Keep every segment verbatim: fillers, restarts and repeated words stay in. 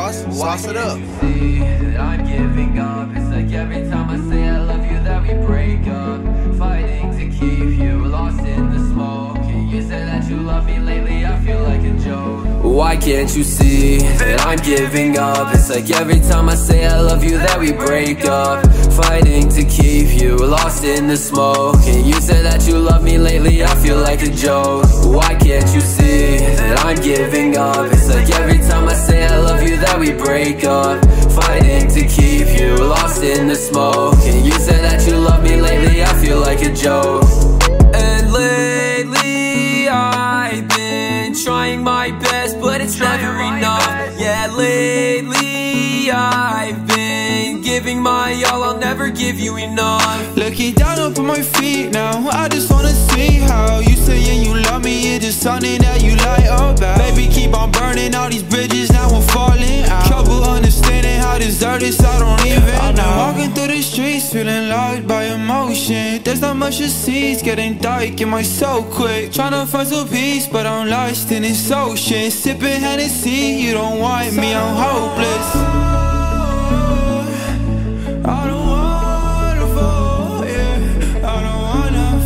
sauce, sauce it up. See that I'm giving up. It's like every time I say I love you that we break up. Fighting to keep you lost in the smoke. You said that you love me lately, I feel like a joke. Why can't you see that I'm giving up? It's like every time I say I love you that we break up. Fighting to keep you lost in the smoke. And you said that you love me lately, I feel like a joke. Why can't you see that I'm giving up? It's like every time I say I love you that we break up. Fighting to keep you lost in the smoke. And you said that you love me lately, I feel like a joke. And lately I've been trying my best, but it's never enough. Yeah, lately I've been giving my all, I'll never give you enough. Looking down up on my feet now, I just wanna see how you saying you love me, it's just something that you like about. Baby, keep on burning all these bridges, now I'm falling out. Trouble understanding how deserted I don't even I've been walking through the streets, feeling lost by emotion. There's not much to see, it's getting dark in my soul quick. Tryna find some peace, but I'm lost in this ocean. Sipping Hennessy, you don't want me, I'm hopeless. I don't wanna fall, yeah. I don't wanna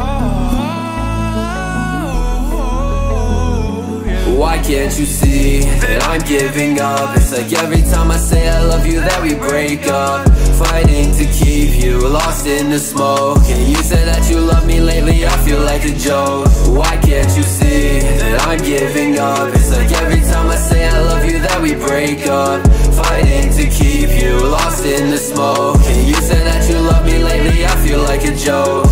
fall, yeah. Why can't you see that I'm giving up? It's like every time I say I love you that we break up. Fighting to keep you lost in the smoke. And you said that you love me lately, I feel like a joke. Why can't you see that I'm giving up? It's like every time I say I love you that we break up. Fighting to keep you lost in the smoke. And you said that you love me lately, I feel like a joke.